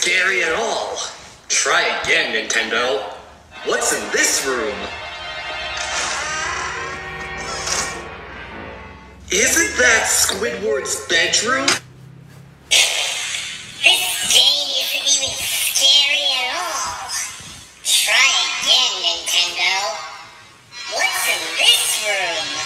scary at all. Try again, Nintendo. What's in this room? Isn't that Squidward's bedroom? This game isn't even scary at all. Try again, Nintendo. What's in this room?